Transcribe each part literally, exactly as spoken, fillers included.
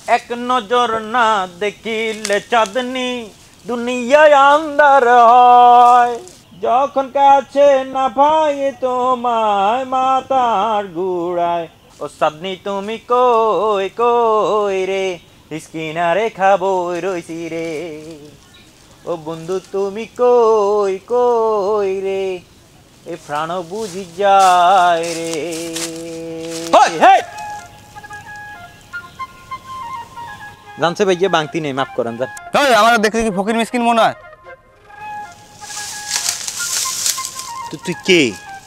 এক নজর না দেখিলে চাঁদনি দুনিয়ায় আন্ধার হয় যখন কাছে না পাই তোমায় মাথার ঘুরায় ও চাঁদনি তুমি কই কই রে কিনারে খাবো রইছি রে ও বন্ধু তুমি কই কই রে এ প্রাণ বুঝি যায় রে জানছে ভাইয়া বাংতি নেই মাফ করেন যা আমার দেখে কি ফকির মিসকিন মনে হয় তো তুই কে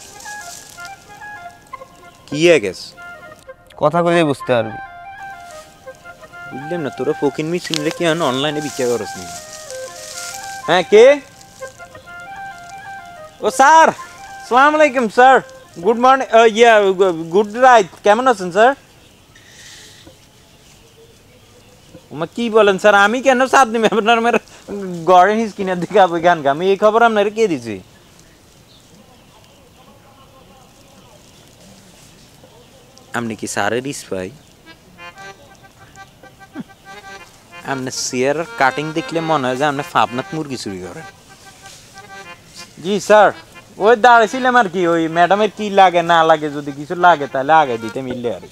কি গেছ কথা কইলে বুঝতে পারবি বুঝলাম না তোরা ফকির মিসকিন রে কি অনলাইনে বিক্রি করছ নি হ্যাঁ কে ও স্যার আসসালামু আলাইকুম sir good morning yeah good right কেমন আছেন স্যার ওমা কি বলেন স্যার আমি কেন সাথ নিব আপনার মেরে গড়ে হিস কিনে দেখাবো গান আমি এই খবর আপনারে কে দিছি আপনি কি স্যারের স্পাই আপনি শেয়ার কাটিং দেখলে মনে হয় যে আপনি ফাপনাত মুরগি চুরি করেন জি স্যার ওই দাঁড়াইছিলাম আর কি ওই ম্যাডামের কি লাগে না লাগে যদি কিছু লাগে তাহলে আগে দিতে মিললে আর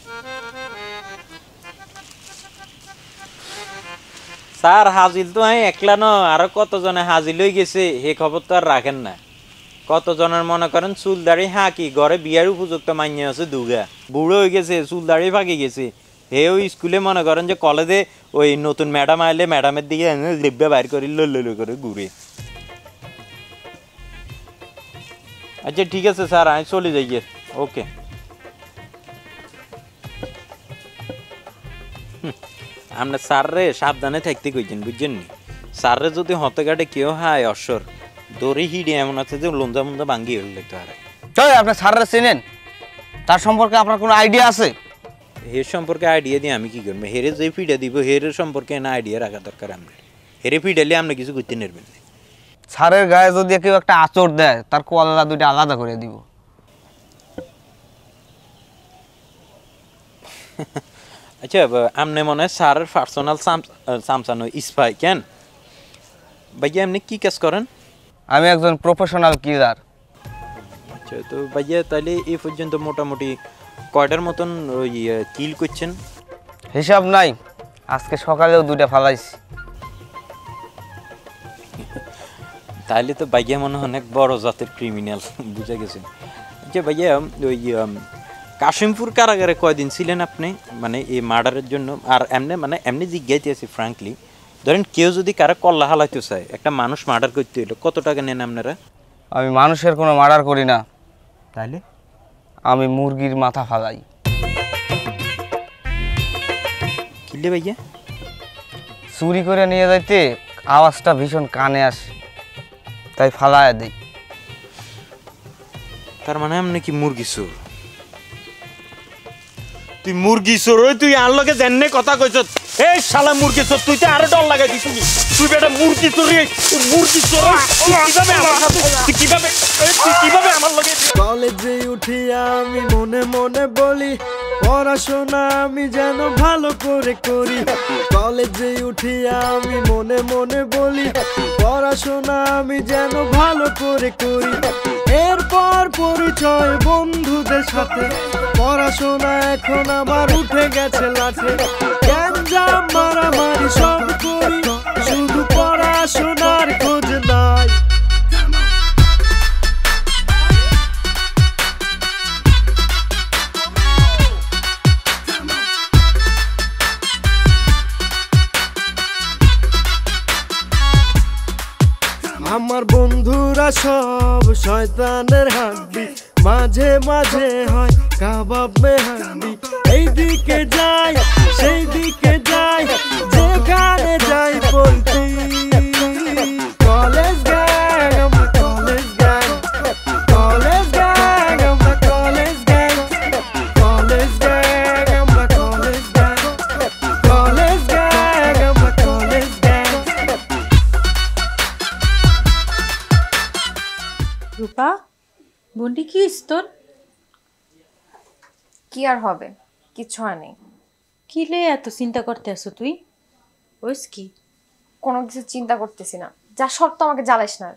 স্যার হাজিল তো আমি একলা ন আরো কতজনে হাজিল হয়ে গেছে হে খবর তো আর রাখেন না কতজনের মনে করেন চুল দাড়ি হাঁকি ঘরে বিয়ার উপযুক্ত মাইনে আছে দুগা বুড়ো হয়ে গেছে চুল দাড়ি ফাঁকি গেছে হে ওই স্কুলে মনে করেন যে কলেজে ওই নতুন ম্যাডাম আইলে ম্যাডামের দিকে লিব্বা বাইর করে লল্ল করে ঘুরে আচ্ছা ঠিক আছে স্যার আমি চলে যাই ওকে আমরা স্যার রে সাবধানে থাকতে কইছেন বুঝছেন নি স্যার রে যদি হতে কাটে কেউ হায় অসর দড়ি হিডে এমন আছে যে লঞ্জা মঞ্জা ভাঙ্গি হয়ে যেতে পারে চল আপনি স্যাররে চেনেন তার সম্পর্কে আপনার কোনো আইডিয়া আছে হের সম্পর্কে আইডিয়া দিয়ে আমি কি করব হেরে যে ফিডা দিব হের সম্পর্কে না আইডিয়া রাখা দরকার আমরা হেরে ফিডালে আমরা কিছু করতে নেবেন না স্যারের গায়ে যদি কেউ একটা আঁচড় দেয় তার কলা দুইটা আলাদা করে দিব আচ্ছা আপনি মনে হয় স্যারের পার্সোনাল সামসানো স্পাই কেন ভাইয়া আপনি কি কাজ করেন আমি একজন প্রফেশনাল কিলার আচ্ছা তো ভাইয়া তাহলে এই পর্যন্ত মোটামুটি কয়টার মতন ওই কিল করছেন হিসাব নাই আজকে সকালেও দুইটা ফালাইছি তাহলে তো ভাইয়া মনে হয় অনেক বড় জাতের ক্রিমিনাল বুঝা গেছে আচ্ছা ভাইয়া ওই কাশিমপুর কারাগারে কয়দিন ছিলেন আপনি মানে এই মার্ডারের জন্য আর এমনি মানে এমনি জিজ্ঞাইতে আছি ফ্র্যাঙ্কলি ধরেন কেউ যদি কারা কল্লা হালাইতে চায় একটা মানুষ মার্ডার করতে হইলো কত টাকা নেন আপনারা আমি মানুষের কোনো মার্ডার করি না তাহলে আমি মুরগির মাথা ফালাই কিলে ভাইয়া চুরি করে নিয়ে যাইতে আওয়াজটা ভীষণ কানে আসে তাই ফালায়া দেই তার মানে আপনি কি মুরগি চোর তুই মুরগি চোর ওই তুই আর লগে জাননে কথা কইছ এই শালা মুরগি চোর তুই তো আরো ডর লাগাই দিছিস তুই বেটা মুরগি চোর মুরগি চোর কিভাবে আমার সাথে তুই কিভাবে তুই কিভাবে আমার লগে কলেজে উঠি আমি মনে মনে বলি পড়াশোনা আমি যেন ভালো করে করি কলেজে উঠি আমি মনে মনে বলি পড়াশোনা আমি যেন ভালো করে করি এরপর পরিচয় বন্ধুদের সাথে পড়াশোনা এখন আমার উঠে গেছে লাঠে গ্যাঞ্জাম মারামারি সব করি শুধু পড়াশোনার খোঁজ নাই আমার বন্ধুরা সব শয়তানের হাড্ডি মাঝে মাঝে হয় কাবাব মেহান্ডি এইদিকে যাই সেই দিকে যাই যেখানে যাই বলতে কলেজ গ্যাং আমরা কলেজ গ্যাং কলেজ গ্যাং আমরা কলেজ গ্যাং কলেজ গ্যাং আমরা কলেজ গ্যাং কলেজ গ্যাং আমরা কলেজ গ্যাং রূপা বন্ডি কি তোর কি আর হবে কিছু হয় নাই কি লে এত চিন্তা করতে আছো তুই? ওইস কি? কোনো কিছু চিন্তা করতেছি না, যা শর্ত আমাকে জ্বালাইস না।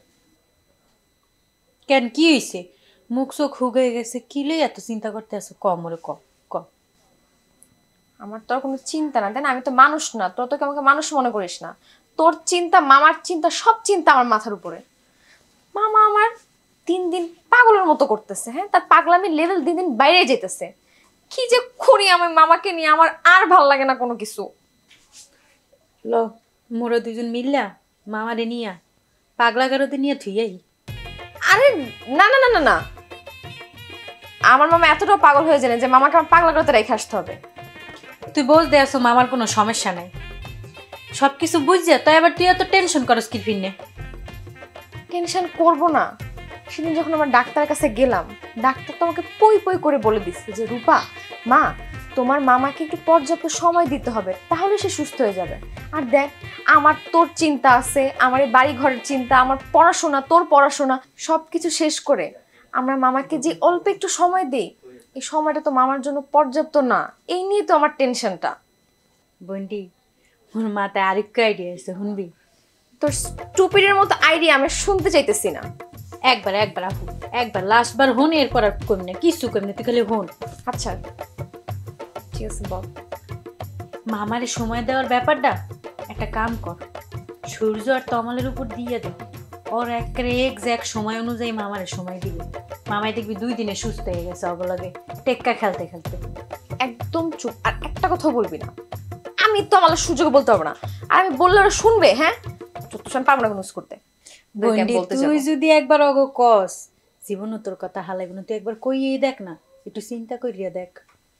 কেন কি হইছে? মুখ চোখ হুগে গেছে, কি লে এত চিন্তা করতে আছো? কম ওরে ক ক আমার তো আর কোনো চিন্তা না, তাই না? আমি তো মানুষ না, তোর তো আমাকে মানুষ মনে করিস না। তোর চিন্তা, মামার চিন্তা, সব চিন্তা আমার মাথার উপরে। মামা আমার দিন দিন পাগলের মতো করতেছে, হ্যাঁ, তার পাগলামি লেভেল দিন দিন বাইরে যেতেছে। কি যে করি আমি মামাকে নিয়ে, আমার আর ভাল লাগে না কোনো কিছু। ল মোরা দুজন মিললা মামারে নিয়া পাগলা গারোতে নিয়ে থুইয়াই। আরে না না না না না, আমার মামা এতটাও পাগল হয়ে যায় না যে মামাকে আমার পাগলা করতে রেখে আসতে হবে। তুই বুঝ দে আসো মামার কোনো সমস্যা নাই, সবকিছু বুঝছে, তাই আবার তুই এত টেনশন করস কি ফিরনে? টেনশন করবো না। সেদিন যখন আমার ডাক্তারের কাছে গেলাম, ডাক্তার তো আমাকে পই পই করে বলে দিচ্ছে যে রূপা মা, তোমার মামাকে একটু পর্যাপ্ত সময় দিতে হবে, তাহলে সে সুস্থ হয়ে যাবে। আর দেখ, আমার তোর চিন্তা আছে, আমার এই বাড়ি ঘরের চিন্তা, আমার পড়াশোনা, তোর পড়াশোনা, সবকিছু শেষ করে আমরা মামাকে যে অল্প একটু সময় দেই, এই সময়টা তো মামার জন্য পর্যাপ্ত না। এই নিয়ে তো আমার টেনশনটা। বন্ডি, মোর মাথায় আরেকটা আইডিয়া আছে, শুনবি? তোর স্টুপিডের মতো আইডিয়া আমি শুনতে চাইতেছি না। একবার একবার আপু, একবার লাস্টবার হন, এরপর আর কমি না, কিছু কমি না, তুই খালি হন। আচ্ছা ঠিক আছে, বল। মামারে সময় দেওয়ার ব্যাপারটা একটা কাম কর, সূর্য আর তমালের উপর দিয়ে দে, ওর একেবারে এক্সাক্ট সময় অনুযায়ী মামারে সময় দিবি। মামাই দেখবি দুই দিনে সুস্থ হয়ে গেছে, অবলগে টেক্কা খেলতে খেলতে। একদম চুপ, আর একটা কথা বলবি না। আমি তো আমার সুযোগ বলতে পারবো না, আর আমি বললে ওরা শুনবে? হ্যাঁ, আমি পারবো না নিউজ করতে। তুই যদি একবার অগ কস, জীবন তোর কথা হালাইব না, তুই একবার কইয়েই দেখ না, একটু চিন্তা করিয়া দেখ।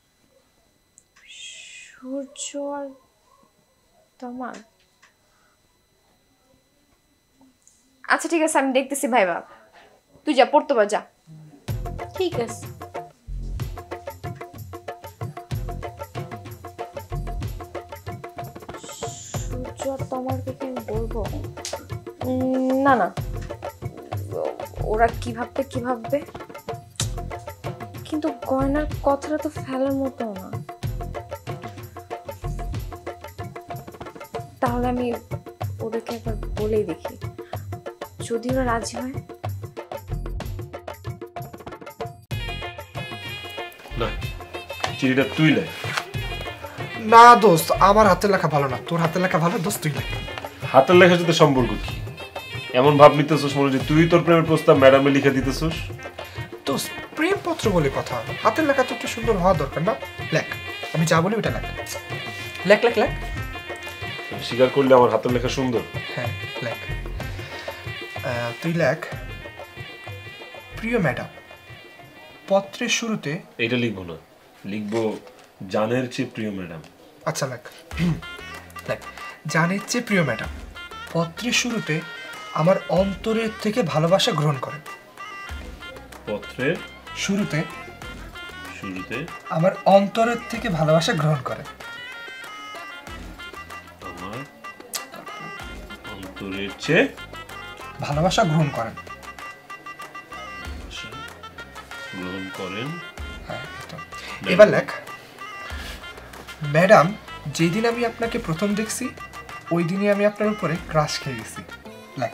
সূর্য আর তোমার, আচ্ছা ঠিক আছে, আমি দেখতেছি ভাইবা, তুই যা পড়তে পার, যা। ঠিক আছে। সূর্য আর তোমারকে কি আমি বলবো? না না, ওরা কি ভাববে কি ভাববে, কিন্তু গয়নার কথাটা তো ফেলার মতো না। তাহলে আমি ওদেরকে একবার বলেই দেখি, যদি ওরা রাজি হয়। না, চিঠিটা তুই লেখ। না দোস্ত, আমার হাতের লেখা ভালো না, তোর হাতের লেখা ভালো, দোস্ত তুই লেখ। হাতের লেখার সাথে সম্পর্ক কি? এমন ভাব নিতেছিস মনে যে তুই তোর প্রেমের প্রস্তাব ম্যাডামে লিখে দিতেছিস। দোস্ত প্রেমপত্র বলে কথা, হাতের লেখা তো একটু সুন্দর হওয়া দরকার না? লেখ, আমি যা বলি ওটা লেখ। লেখ লেখ লেখ। স্বীকার করলে আমার হাতের লেখা সুন্দর? হ্যাঁ লেখ। তুই লেখ, প্রিয় ম্যাডাম, পত্রের শুরুতে। এইটা লিখবো না, লিখবো জানের চেয়ে প্রিয় ম্যাডাম। আচ্ছা লেখ লেখ, জানের চেয়ে প্রিয় ম্যাডাম, পত্রের শুরুতে আমার অন্তরের থেকে ভালোবাসা গ্রহণ করেন। পত্রের শুরুতে শুরুতে আমার অন্তরের থেকে ভালোবাসা গ্রহণ করেন। আমার অন্তরের চেয়ে ভালোবাসা গ্রহণ করেন। গ্রহণ করেন। হ্যাঁ, এবার লেখ, ম্যাডাম, যেদিন আমি আপনাকে প্রথম দেখছি ওই দিনই আমি আপনার উপরে ক্রাশ খেয়ে গেছি। লেখ।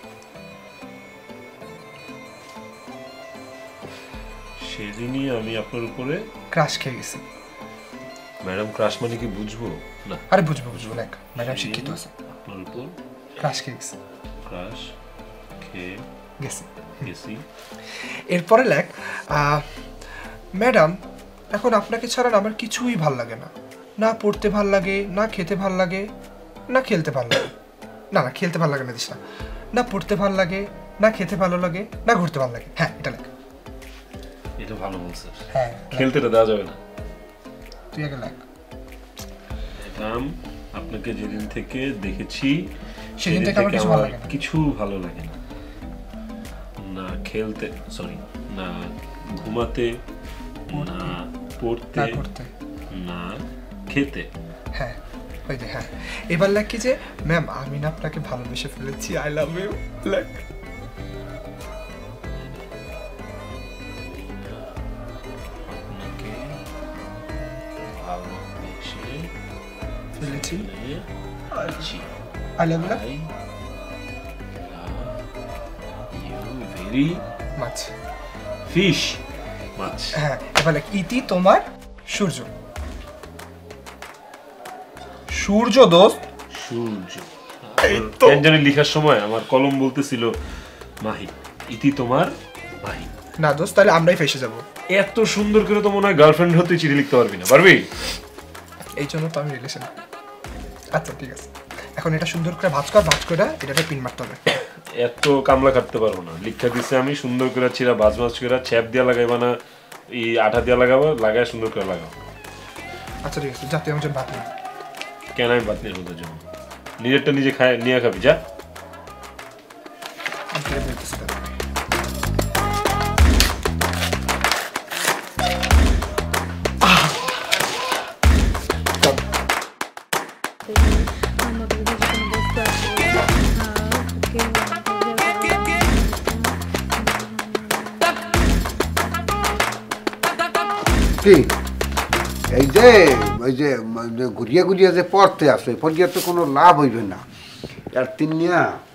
সেদিনই আমি আপনার উপরে ক্রাশ খেয়ে গেছি। ম্যাডাম, ক্রাশ মানে কি বুঝবো না? আরে বুঝবো বুঝবো, লেখ, ম্যাডাম শিক্ষিত আছে। আপনার উপর ক্রাশ খেয়ে গেছি। ক্রাশ খেয়ে গেছি গেছি। এরপরে লেখ, ম্যাডাম, এখন আপনাকে ছাড়া আমার কিছুই ভাল লাগে না, না পড়তে ভাল লাগে, না খেতে ভাল লাগে, না খেলতে ভাল লাগে। না না, খেলতে ভাল লাগে না দিস না। না পড়তে ভাল লাগে, না খেতে ভালো লাগে, না ঘুরতে ভাল লাগে। হ্যাঁ, এটা লেখ। এটা ভালো বলছে। হ্যাঁ, খেলতেটা দেওয়া যাবে না। তুই আগে লেখ। ম্যাডাম, আপনাকে যেদিন থেকে দেখেছি সেদিন থেকে আমার কিছু ভালো লাগে না। কিছু ভালো লাগে না। না খেলতে, সরি, না ঘুমাতে, না পড়তে, না খেতে। হ্যাঁ, ওই যে হ্যাঁ। এবার লেখ কি যে, ম্যাম, আমি না আপনাকে ভালোবেসে ফেলেছি, আই লাভ ইউ। লেখ। আপনাকে ভালোবেসে ফেলেছি I love you very much fish মাছ। হ্যাঁ এবার ইতি তোমার সূর্য। সূর্য দোস্ত সূর্য। কেন জানি লেখার সময় আমার কলম বলতেছিল মাহি, ইতি তোমার মাহি। না দোস্ত তাহলে আমরাই ফেসে যাব। এত সুন্দর করে তো মনে হয় গার্লফ্রেন্ড হতে চিঠি লিখতে পারবি না, পারবি? এই জন্য তো আমি রিলেশন। আচ্ছা ঠিক আছে, এখন এটা সুন্দর করে ভাঁজ কর, ভাঁজ করে এটাতে পিন মারতে হবে। এত কামলা কাটতে পারবো না। লিখা দিছে আমি সুন্দর করে চিরা ভাজ ভাজ করে ছ্যাপ দিয়া লাগাইবা না এই আঠা দিয়া লাগাবো, লাগায় সুন্দর করে লাগাবো। আচ্ছা ঠিক আছে, যাতে আমার জন্য ভাত নেই। কেন আমি ভাত নিয়ে তোদের জন্য? নিজেরটা নিজে খায় নিয়ে খাবি যা। আমি ফিরে বলতেছি তাহলে। কি এই যে ওই যে ঘুরিয়া ঘুরিয়া যে পড়তে আসে পড়িয়া তো কোনো লাভ হইবে না। আর তিনিয়া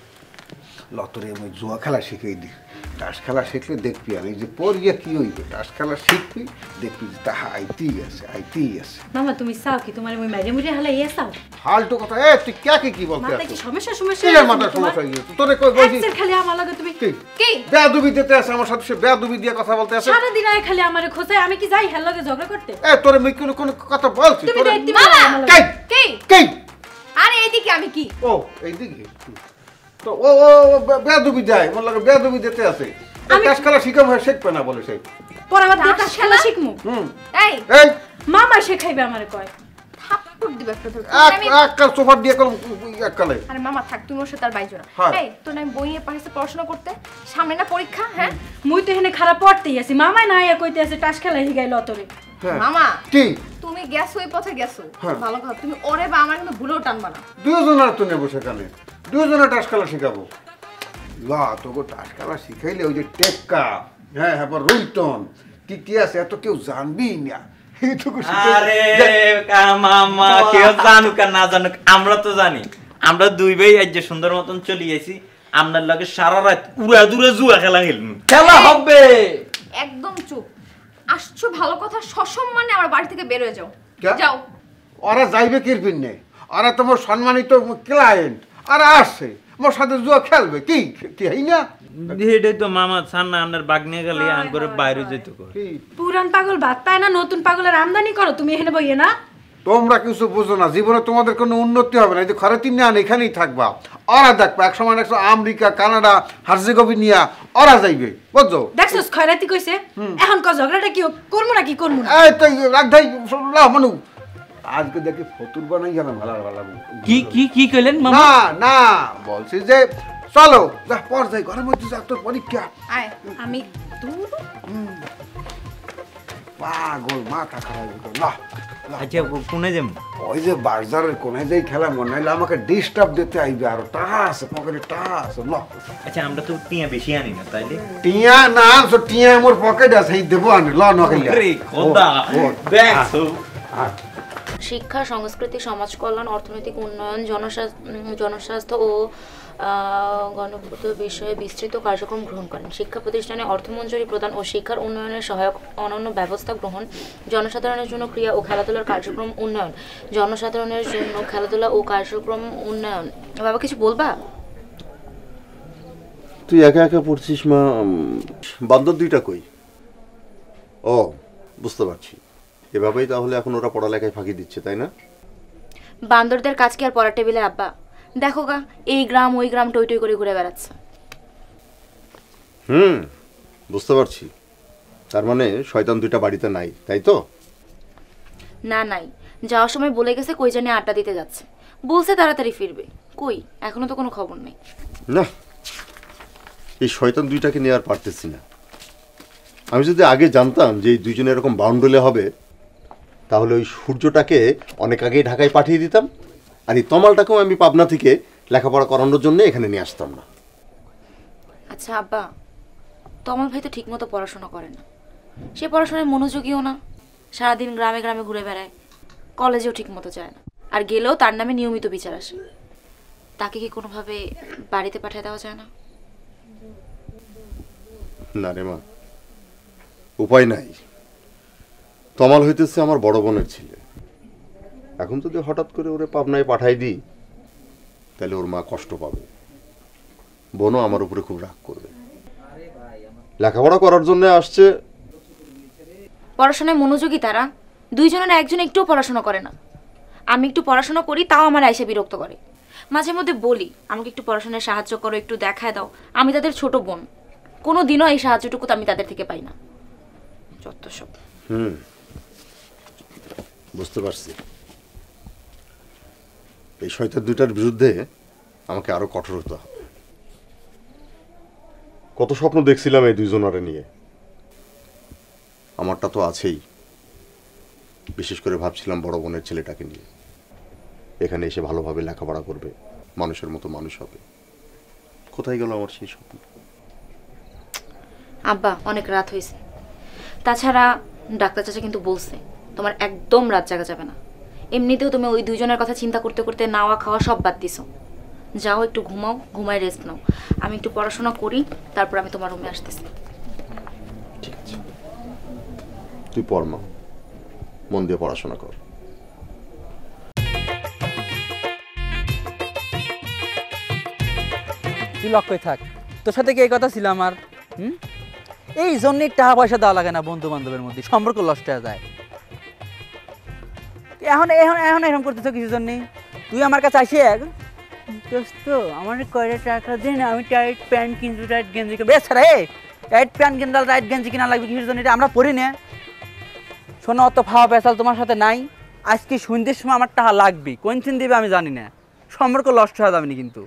লতরে আমি জুয়া খেলা শিখাই দিই। তাস খেলা শিখলে দেখবি আর এই যে পড়িয়া কি হইবে, তাস খেলা শিখবি দেখবি যে তাহা আইতেই আছে আইতেই আছে। মামা তুমি চাও কি তোমার ওই মাইরে মুড়ে হালাই ইয়ে চাও? ফালতু কথা। এ তুই কাকে কি বলতে মাথা আছিস? কি সমস্যা সমস্যা কি এর মাথার সমস্যা হয়ে গেছে? তোরে কই বলছিস একসের খালি আমার লাগে তুমি কি কি বেয়াদবি দিতে আছে আমার সাথে? সে বেয়াদবি দিয়ে কথা বলতে আছে। সারা দিন আয় খালি আমারে খোঁচায়, আমি কি যাই হেল লাগে ঝগড়া করতে? এ তোরে মই কোনো কোনো কথা বলছিস? তুমি তোরে দেখতে মামা, কাই কি কাই আরে এইদিকে আমি কি ও এইদিকে তো ও ও বেয়াদবি যায় মন লাগে বেয়াদবি দিতে আছে। তাস খেলা শিখাবো শিখবে না বলে সেই পরাবার দিয়ে তাস খেলা শিখমু। হুম এই এই মামা শেখাইবে আমারে কয়। থাপ্পড় দিবে একটা ধরে এক আমি এক কাল সোফা দিয়ে কল এক কালে। আরে মামা থাক, তুমি ওর সাথে আর বাইজো না। হ্যাঁ। এই তোর না আমি বইয়ে পাঠিয়েছি পড়াশোনা করতে, সামনে না পরীক্ষা। হ্যাঁ মুই তো এখানে খারাপ পড়তেই আছি, মামাই না আয়া কইতে আছে তাস খেলা হিগাইল অতরে। হ্যাঁ মামা কি তুমি গেছো ওই পথে গেছো, হ্যাঁ। ভালো কথা। তুমি ওরে বা আমার কিন্তু ভুলেও টানবা না। দুজনের তো নেবো সেখানে, দুজনে টাস খেলা শিখাবো। লা তোকে টাস খেলা শিখাইলে ওই যে টেক্কা, হ্যাঁ হ্যাঁ রুইটন কি কি আছে এত কেউ জানবি না। এইটুকু আরে মামা কেউ জানুক আর না জানুক আমরা তো জানি। আমরা দুই ভাই আজ যে সুন্দর মতন চলে গেছি, আপনার লগে সারা রাত উড়া দূরে জুয়া খেলা খেলবো। খেলা হবে একদম চুপ। আসছো ভালো কথা, সসম্মানে আমার বাড়ি থেকে বের হয়ে যাও। কে? যাও। ওরা যাইবে কিরপিন নেই, ওরা তোমার সম্মানিত ক্লায়েন্ট আর আসছে মোর সাথে জুয়া খেলবে কি কি হই না? এটাই তো মামা ছান না আপনার বাগ নিয়ে গেলে আন করে বাইরে যেতে করে। কি পুরান পাগল ভাত পায় না, নতুন পাগলের আমদানি করো তুমি এখানে বইয়ে না। তোমরা কিছু বুঝো না, জীবনে তোমাদের কোনো উন্নতি হবে না। এই যে খরে তিন আন এখানেই থাকবা। ওরা দেখবা এক সময় একশো আমেরিকা কানাডা হার্জেগোভিনা ওরা যাইবে বুঝছো? দেখছস খয়রাতি কইছে এখন ক ঝগড়াটা কি করমু না কি করমু না? এই তো রাখ ভাই মানু আজকে দেখি ফতুর বানাই গেল ভালো ভালো। কি কি কি কইলেন মামা? না না বলছি যে চলো যা পর যাই ঘরের মধ্যে যা তোর পরীক্ষা। আয় আমি দূর পাগল মাথা খারাপ হয়ে গেল। না আচ্ছা কোনে যাম? ওই যে বাজারের কোনায় যাই খেলা মনে হইলে আমাকে ডিস্টার্ব দিতে আইবে। আর টাকা আছে পকেটে টাকা আছে। না আচ্ছা আমরা তো টিয়া বেশি আনি না তাইলে। টিয়া না তো টিয়া মোর পকেটে আছে এই দেবো আনি ল নখাইলে। রে খোদা দেখছো শিক্ষা, সংস্কৃতি, সমাজ কল্যাণ, অর্থনৈতিক উন্নয়ন, জনস্বাস্থ্য জনস্বাস্থ্য ও গণপূর্ত বিষয়ে বিস্তৃত কার্যক্রম গ্রহণ করেন। শিক্ষা প্রতিষ্ঠানে অর্থমঞ্জুরি প্রদান ও শিক্ষার উন্নয়নের সহায়ক অনন্য ব্যবস্থা গ্রহণ, জনসাধারণের জন্য ক্রীড়া ও খেলাধুলার কার্যক্রম উন্নয়ন, জনসাধারণের জন্য খেলাধুলা ও কার্যক্রম উন্নয়ন। বাবা কিছু বলবা? তুই একা একা পড়ছিস মা, বান্দর দুইটা কই? ও বুঝতে পারছি, এভাবেই তাহলে এখন ওরা পড়ালেখায় ফাঁকি দিচ্ছে তাই না? বান্দরদের কাজ কি আর পড়ার টেবিলে আব্বা? দেখো গা এই গ্রাম ওই গ্রাম টই টই করে ঘুরে বেড়াচ্ছে। হুম বুঝতে পারছি, তার মানে শয়তান দুইটা বাড়িতে নাই তাই তো? না নাই, যাওয়ার সময় বলে গেছে কই জানি আড্ডা দিতে যাচ্ছে, বলছে তাড়াতাড়ি ফিরবে। কই এখনো তো কোনো খবর নেই। না এই শয়তান দুইটাকে নিয়ে আর পারতেছি না। আমি যদি আগে জানতাম যে এই দুইজনে এরকম বাউন্ডলে হবে তাহলে ওই সূর্যটাকে অনেক আগেই ঢাকায় পাঠিয়ে দিতাম, আর এই তমালটাকেও আমি পাবনা থেকে লেখাপড়া করানোর জন্য এখানে নিয়ে আসতাম না। আচ্ছা আব্বা, তমাল ভাই তো ঠিক মতো পড়াশোনা করে না, সে পড়াশোনায় মনোযোগীও না, সারাদিন গ্রামে গ্রামে ঘুরে বেড়ায়, কলেজেও ঠিক মতো যায় না। আর গেলেও তার নামে নিয়মিত বিচার আসে। তাকে কি কোনোভাবে বাড়িতে পাঠিয়ে দেওয়া যায় না? না রে মা, উপায় নাই। তমাল হইতেছে আমার বড় বোনের ছেলে। এখন যদি হঠাৎ করে ওরে পাবনায় পাঠাই দিই তাহলে ওর মা কষ্ট পাবে, বোনও আমার উপরে খুব রাগ করবে। লেখাপড়া করার জন্য আসছে। পড়াশোনায় মনোযোগী তারা, দুইজনের একজন একটুও পড়াশোনা করে না। আমি একটু পড়াশোনা করি তাও আমার আইসা বিরক্ত করে। মাঝে মধ্যে বলি আমাকে একটু পড়াশোনায় সাহায্য করো, একটু দেখায় দাও। আমি তাদের ছোট বোন, কোনো দিনও এই সাহায্যটুকু তো আমি তাদের থেকে পাই না। যত সব। হুম, বুঝতে পারছি। এই শয়তান দুইটার বিরুদ্ধে আমাকে আরো কঠোর হতে হবে। কত স্বপ্ন দেখছিলাম এই দুইজনারে নিয়ে, আমারটা তো আছেই। বিশেষ করে ভাবছিলাম বড় বোনের ছেলেটাকে নিয়ে, এখানে এসে ভালোভাবে লেখাপড়া করবে, মানুষের মতো মানুষ হবে। কোথায় গেল আমার সেই স্বপ্ন? আব্বা অনেক রাত হয়েছে, তাছাড়া ডাক্তার চাচা কিন্তু বলছে তোমার একদম রাত জাগা যাবে না। এমনিতেও তুমি ওই দুইজনের কথা চিন্তা করতে করতে নাওয়া খাওয়া সব বাদ দিছো। যাও একটু ঘুমাও, ঘুমায় রেস্ট নাও। আমি একটু পড়াশোনা করি, তারপর আমি তোমার রুমে আসতেছি। ঠিক আছে, তুই পড় মা, মন দিয়ে পড়াশোনা কর। তুই লক্ষ্যই থাক, তোর সাথে কি এই কথা ছিল আমার? হুম, এই জন্যই টাকা পয়সা দেওয়া লাগে না বন্ধু বান্ধবের মধ্যে, সম্পর্ক নষ্ট হয়ে যায়। এখন এখন এখন এরকম করতেছ কিছু জন্যে? তুই আমার কাছে আসি এক দোস্ত আমার কয়টা টাকা দিন, আমি টাইট প্যান্ট কিনবো, টাইট গেঞ্জি কিনবো। এ ছাড়া এ টাইট প্যান্ট কিনতে টাইট গেঞ্জি কিনা লাগবে কিছুর জন্য? এটা আমরা পড়ি না। শোনো, অত ফাওয়া পেশাল তোমার সাথে নাই। আজকে সন্ধ্যের সময় আমার টাকা লাগবে, কোন দিন দিবে আমি জানি না। সম্পর্ক নষ্ট হয়ে যাবে না কিন্তু।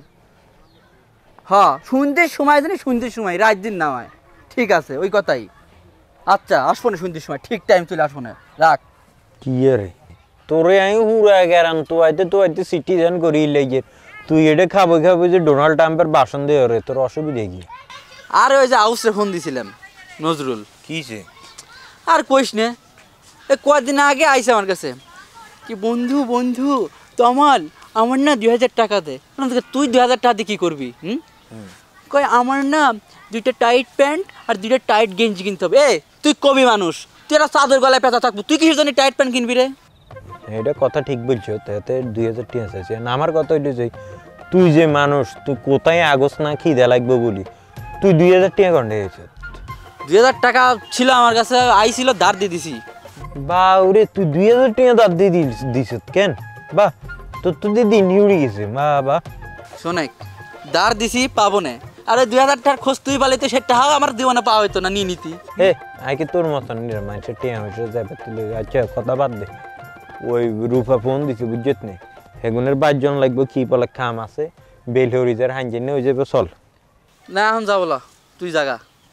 হ্যাঁ, সন্ধ্যের সময় জানি, সন্ধ্যের সময়, রাত দিন না হয়। ঠিক আছে, ওই কথাই। আচ্ছা, আসবো না সন্ধ্যের সময়, ঠিক টাইম চলে আসবো না। রাখ। কি রে তোরে আমি হুড়া গেরান তো আইতে তো আইতে সিটিজেন করি লেগে তুই এটা খাবো খাবো যে ডোনাল্ড ট্রাম্পের ভাষণ দিয়ে রে, তোর অসুবিধা কি? আর ওই যে আউসে ফোন দিছিলাম নজরুল। কিছে? আর কইস না, এ কয়েকদিন আগে আইসে আমার কাছে, কি বন্ধু বন্ধু তমাল আমার না দুই হাজার টাকা দে। তুই দুই হাজার টাকা দিয়ে কী করবি? হুম, কয় আমার না দুইটা টাইট প্যান্ট আর দুইটা টাইট গেঞ্জি কিনতে হবে। এ তুই কবি মানুষ, তুই একটা চাদর গলায় পেঁচা থাকবো, তুই কিসের জন্য টাইট প্যান্ট কিনবি রে? এটা কথা ঠিক বলছো, তাতে দুই হাজার টাকা চাইছে না। আমার কথা হইলে যে তুই যে মানুষ, তুই কোথায় আগস না খিদে লাগবে বলি তুই দুই হাজার টাকা কন্ডে গেছে? দুই হাজার টাকা ছিল আমার কাছে, আইছিল ধার দিয়ে দিছি। বা ওরে তুই দুই হাজার টাকা ধার দিয়ে দিস কেন? বা তোর তো দিদি নিউড়ি গেছে। বা বা শোনেক, ধার দিছি পাবো না। আরে দুই হাজার টাকার খোঁজ তুই পালিতে সে টাকা আমার দিওয়ানা পাওয়া হইতো না, নিয়ে নিতি। এ আগে তোর মতন মানুষের টিয়া হয়েছে যাবে তুলে। আচ্ছা কথা বাদ দে, ওই রূপা ফোন দিছে বুঝত নেই, হেগুনের বাইশজন লাগবে, কি বলে খাম আছে বেল হরিজার হাঞ্জে নিয়ে ওই যাবে। চল না এখন যাবো না, তুই জাগা।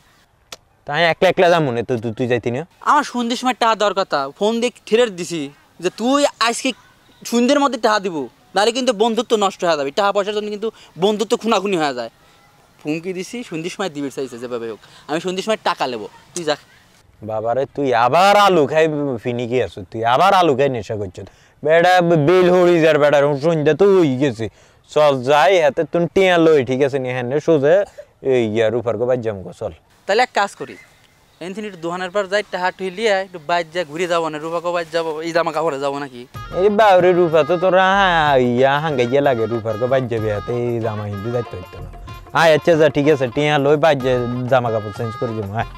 তাই একলা একলা যাবো না, তুই তুই যাইতি না? আমার সন্ধ্যের সময় টাকা দেওয়ার কথা, ফোন দিয়ে ঠেরে দিছি যে তুই আজকে সন্ধ্যের মধ্যে টাকা দিব, নাহলে কিন্তু বন্ধুত্ব নষ্ট হয়ে যাবে। টাকা পয়সার জন্য কিন্তু বন্ধুত্ব খুনাখুনি হয়ে যায়। ফুমকি দিছি, সন্ধ্যের সময় দিবির চাইছে যেভাবে হোক, আমি সন্ধ্যের সময় টাকা নেবো, তুই যা। বাবারে তুই আবার আলু খাই ফিনিকি আছো, তুই আবার আলু খাই নেশা করছ। বেটা বেল হরিজার বেটার সন্ধ্যা তো হয়ে গেছে। চল যাই হাতে তুই টিয়া লই, ঠিক আছে নি? হ্যাঁ সোজা এই ইয়ার উপর গো বাজ যাম গো। চল তাহলে এক কাজ করি, এনথিন একটু দোকানের পর যাই, টাকা টুইলিয়ে একটু বাইর যা ঘুরে যাবো না, রূপা কো বাইর যাবো, এই জামা কাপড়ে যাবো নাকি? এই বাউরে রূপা তো তোরা ইয়া হাঙ্গাইয়া লাগে, রূপার গো বাজ যাবে হাতে এই জামা হিন্দু যাইতে হইতো না। আয় আচ্ছা যা, ঠিক আছে টিয়া লই বাজ জামা কাপড় চেঞ্জ করে যাবো। হ্যাঁ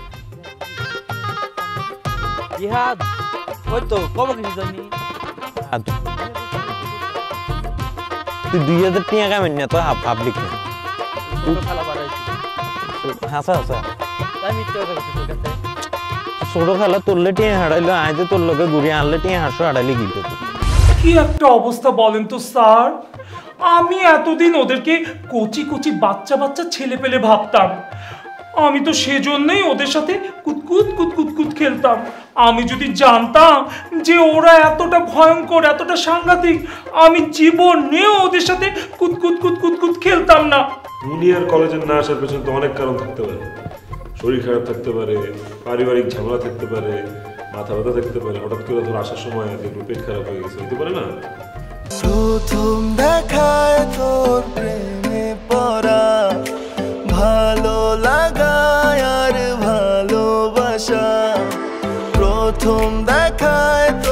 ইহাদ ওই তো কব কিছু জানি। তুই দুই হাজার টিয়া কামেন না তো পাবলিক না, হাসা হাসা ছোট খেলা তোরলে টিয়া হারাইলো, আইতে তোর লোকে ঘুরিয়ে আনলে টিয়া হাসো হারাইলে গিলতে। কি একটা অবস্থা বলেন তো স্যার, আমি এতদিন ওদেরকে কচি কচি বাচ্চা বাচ্চা ছেলে পেলে ভাবতাম। আমি তো সেজন্যই ওদের সাথে কুতকুত কুতকুত কুত খেলতাম। আমি যদি জানতাম যে ওরা এতটা ভয়ঙ্কর, এতটা সাংঘাতিক, আমি জীবনেও ওদের সাথে কুতকুত কুতকুত কুত খেলতাম না। ইঞ্জিনিয়ার কলেজের না আসার পেছনে তো অনেক কারণ থাকতে পারে। শরীর খারাপ থাকতে পারে, পারিবারিক ঝামেলা থাকতে পারে, মাথা ব্যথা থাকতে পারে, হঠাৎ করে ধর আসার সময় দেখলো পেট খারাপ হয়ে গেছে, হইতে পারে না? প্রথম দেখায় তোর প্রেমে পড়া, ভালো লাগায় আর ভালোবাসা, প্রথম দেখায়